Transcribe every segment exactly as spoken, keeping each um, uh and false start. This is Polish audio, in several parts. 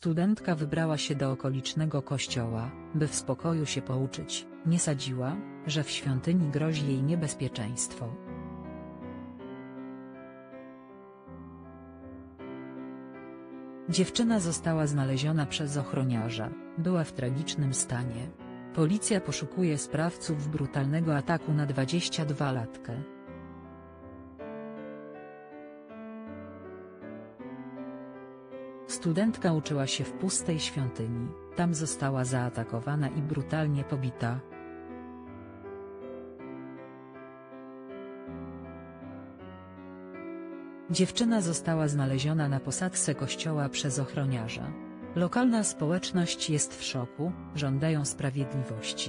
Studentka wybrała się do okolicznego kościoła, by w spokoju się pouczyć, nie sadziła, że w świątyni grozi jej niebezpieczeństwo. Dziewczyna została znaleziona przez ochroniarza, była w tragicznym stanie. Policja poszukuje sprawców brutalnego ataku na dwudziestodwulatkę. Studentka uczyła się w pustej świątyni, tam została zaatakowana i brutalnie pobita. Dziewczyna została znaleziona na posadzce kościoła przez ochroniarza. Lokalna społeczność jest w szoku, żądają sprawiedliwości.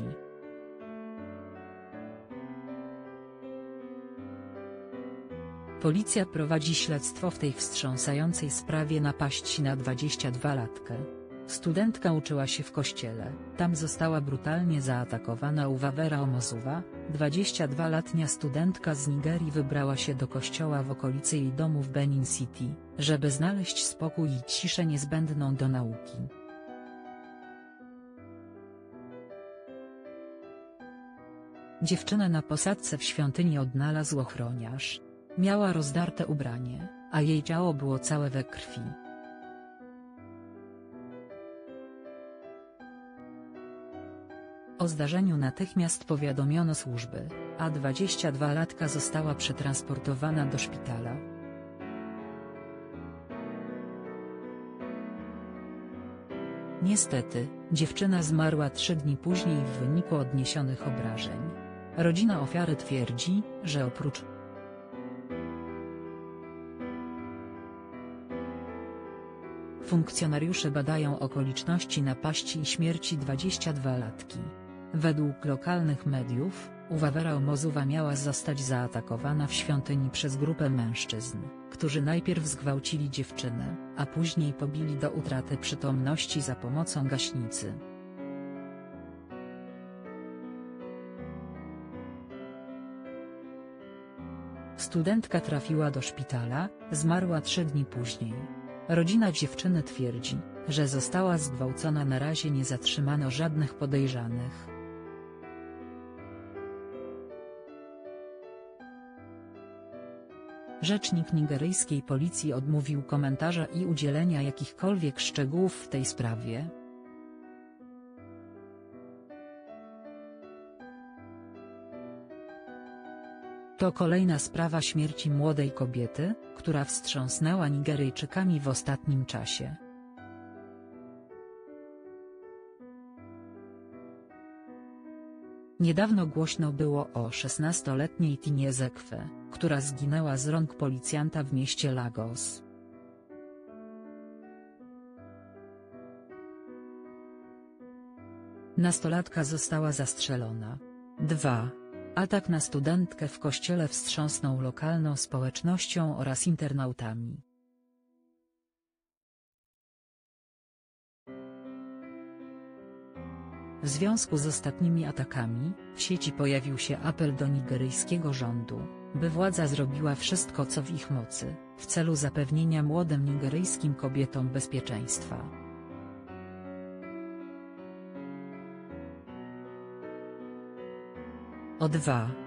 Policja prowadzi śledztwo w tej wstrząsającej sprawie napaści na dwudziestodwulatkę. Studentka uczyła się w kościele, tam została brutalnie zaatakowana u Wawera Omozuwa. dwudziestodwuletnia studentka z Nigerii wybrała się do kościoła w okolicy jej domu w Benin City, żeby znaleźć spokój i ciszę niezbędną do nauki. Dziewczynę na posadzce w świątyni odnalazł ochroniarz. Miała rozdarte ubranie, a jej ciało było całe we krwi. O zdarzeniu natychmiast powiadomiono służby, a dwudziestodwulatka została przetransportowana do szpitala. Niestety, dziewczyna zmarła trzy dni później w wyniku odniesionych obrażeń. Rodzina ofiary twierdzi, że oprócz funkcjonariusze badają okoliczności napaści i śmierci dwudziestodwulatki. Według lokalnych mediów, u Wawera Omozuwa miała zostać zaatakowana w świątyni przez grupę mężczyzn, którzy najpierw zgwałcili dziewczynę, a później pobili do utraty przytomności za pomocą gaśnicy. Studentka trafiła do szpitala, zmarła trzy dni później. Rodzina dziewczyny twierdzi, że została zgwałcona. Na razie nie zatrzymano żadnych podejrzanych. Rzecznik nigeryjskiej policji odmówił komentarza i udzielenia jakichkolwiek szczegółów w tej sprawie. To kolejna sprawa śmierci młodej kobiety, która wstrząsnęła Nigeryjczykami w ostatnim czasie. Niedawno głośno było o szesnastoletniej Tinie Ezekwe, która zginęła z rąk policjanta w mieście Lagos. Nastolatka została zastrzelona. dwa. Atak na studentkę w kościele wstrząsnął lokalną społecznością oraz internautami. W związku z ostatnimi atakami, w sieci pojawił się apel do nigeryjskiego rządu, by władza zrobiła wszystko co w ich mocy, w celu zapewnienia młodym nigeryjskim kobietom bezpieczeństwa. O dwa.